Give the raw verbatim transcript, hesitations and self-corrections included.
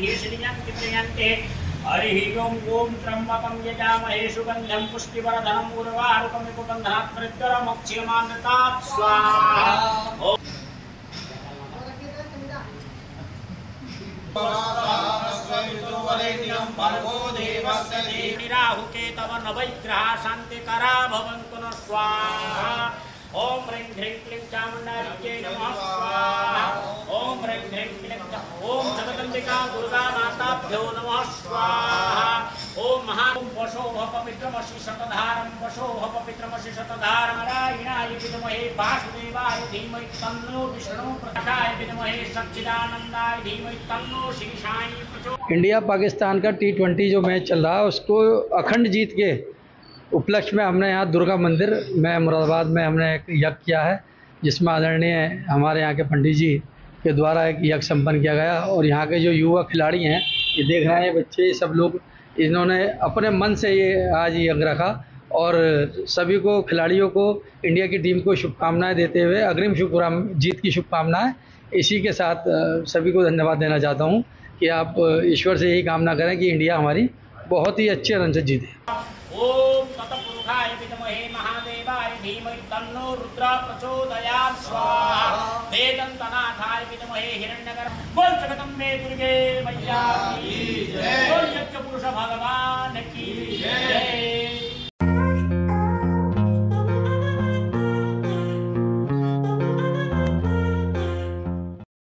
हरि ओम ओम त्र्यंबकं यजामहे सुगंधं पुष्टिवर्धनम् उर्वारुकमिव बन्धनात् मृत्युर्मुक्षीयमामृतात् स्वाहा। राहु केतव नवग्रहा शांतिकरा भवन्तु न स्वाहा। ओम ह्रीं ह्रीं क्लीं चामुण्डायै नमः स्वाहा। ओम ह्रीं ह्रीं क्लीं ओम जगदम्बिका दुर्गा माताभ्यो नमः स्वाहा। ओम महा वशो पवित्रमसि शतधारं वशो पवित्रमसि शतधारं नारायणाय विद्महे वासुदेवाय धीमहि तन्नो विष्णु प्रकाशाय विद्महे सच्चिदानंदाय धीमहि तन्नो श्रीशाय प्रचोदयात्। इंडिया पाकिस्तान का टी ट्वेंटी जो मैच चल रहा है उसको अखंड जीत के उपलक्ष्य में हमने यहाँ दुर्गा मंदिर में मुरादाबाद में हमने एक यज्ञ किया है, जिसमें आदरणीय हमारे यहाँ के पंडित जी के द्वारा एक यज्ञ संपन्न किया गया। और यहाँ के जो युवा खिलाड़ी हैं, ये देख रहे हैं बच्चे सब लोग, इन्होंने अपने मन से ये आज यज्ञ रखा। और सभी को खिलाड़ियों को इंडिया की टीम को शुभकामनाएं देते हुए अग्रिम शुभकाम जीत की शुभकामनाएं इसी के साथ सभी को धन्यवाद देना चाहता हूँ कि आप ईश्वर से यही कामना करें कि इंडिया हमारी बहुत ही अच्छे रन से जीते। ओम तत्पुरुषाय विद्महे महादेवाय धीमहि तन्नो रुद्र प्रचोदयात् स्वाहा। वेदन्तनाथाय विद्महे हिरण्यगर बोल जगदम्बे दुर्गे मैया।